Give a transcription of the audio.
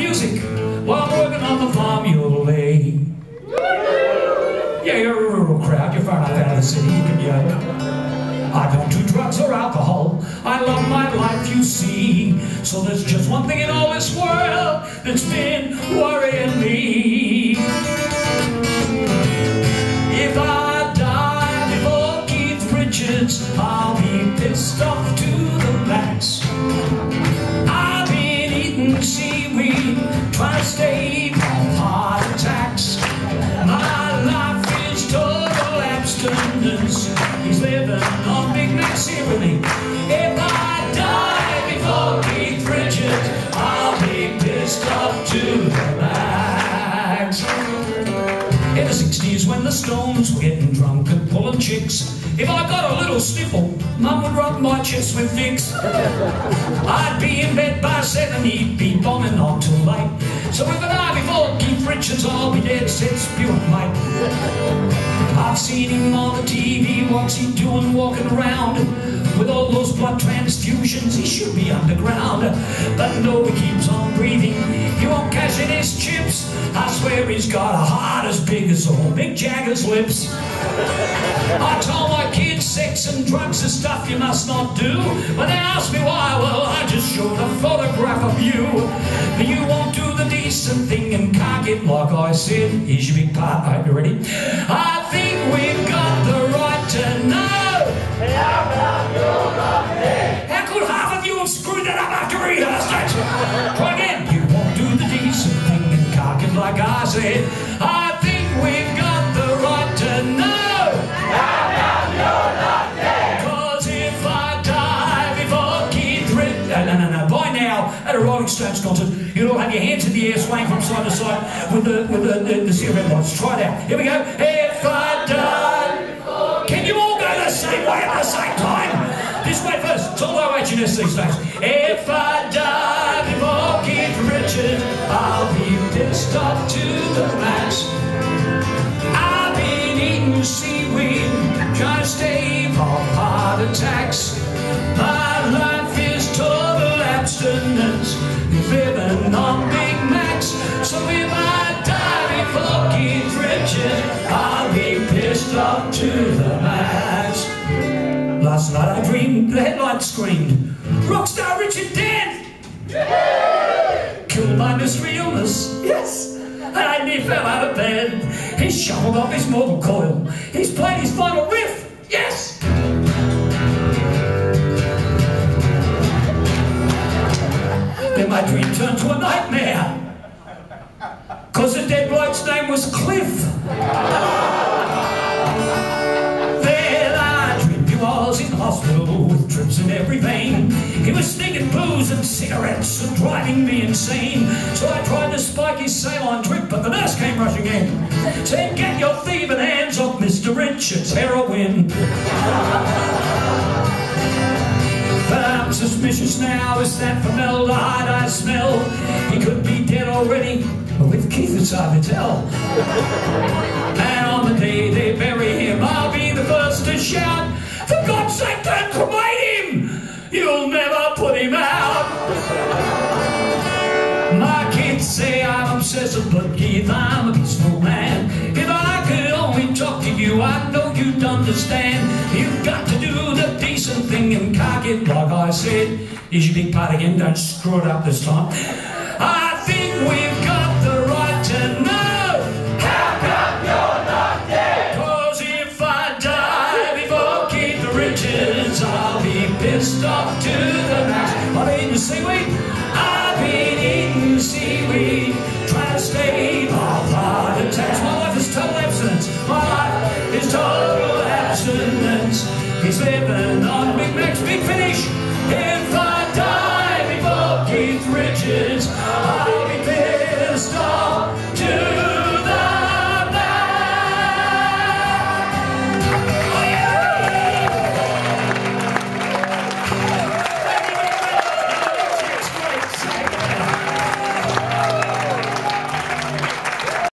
music while working on the farm you'll lay. Yeah, you're a rural crowd, you're far enough out of the city, you can yoke. I don't do drugs or alcohol, I love my life, you see. So there's just one thing in all this world that's been worrying me. If I die before Keith Richards, I'll be pissed off to the max. I've been eating seaweed, trying to stave off heart attacks. My life is total abstinence. He's living on Big Macs here with me. If I die before Keith Richards, I'll be pissed off to the max. In the 60s when the Stones were getting drunk and pulling chicks, if I got a little sniffle, Mum would rub my chest with Vicks. I'd be in bed by 7, he'd be bombing on too late. So if I die before Keith Richards, I'll be dead set spewing, mate. I've seen him on the TV, what's he doing walking around? With all those blood transfusions, he should be underground. But no, he keeps on breathing, he won't cash in his chips. I swear he's got a heart as big as old Mick Jagger's lips. I told my kids sex and drugs is stuff you must not do. When they ask me why, well, I just showed a photograph of you. But you won't do the decent thing and can't get like I said. Here's your big part, I hope you're ready. I think we've got the right to know. How come you're not there? How could half of you have screwed that up after rehearsed it? Try again. You won't do the decent thing and can't get like I said. I think we've got the right to know. How come you're not there? Cause if I die before Keith Richards... No. By now, at a Rolling Stones concert, you'll all have your hands in the air swaying from side to side with the cigarette lights. Try it out. Here we go. If I die before... Can you all go the same way at the same time? This way first. It's all low H&S these days. If I die before Keith Richards, I'll be pissed off to the max. I've been eating seaweed, trying to stave off heart attacks. My life is total abstinence, living on Big Macs. So if I die before Keith Richards, I'll be pissed off to the max. Last night I dreamed, the headlights screamed, Rockstar Richard dead! Yeah! Killed by mystery illness, yes! And I nearly fell out of bed. He's shuffled off his mortal coil. He's played his final riff, yes! Then my dream turned to a nightmare. Cause the dead bloke's name was Cliff. Then I dreamed he was in hospital with trips in every vein. He was sneaking booze and cigarettes and driving me insane. So I tried to spike his saline drip, but the nurse came rushing in. Said, get your thieving hands off Mr. Richards' heroin. But I'm suspicious now, is that formaldehyde I smell? He could be dead already, but with Keith it's hard to tell. And on the day they bury him, I'll be the first to shout, for God's sake, don't cremate him! You'll never put him out! My kids say I'm obsessive, but Keith, I'm a peaceful man. If I could only talk to you, I know you'd understand. You've got to do the decent thing and can't get like I said. Here's your big part again, don't screw it up this time. I think we've got the right to know. How come you're not there? Cause if I die before Keith Richards, I'll be pissed off to the max. I've been eating seaweed, I've been eating seaweed, trying to stave off heart attacks. My life is total abstinence, my life is total abstinence. He's living on Big Mac's Big Finish.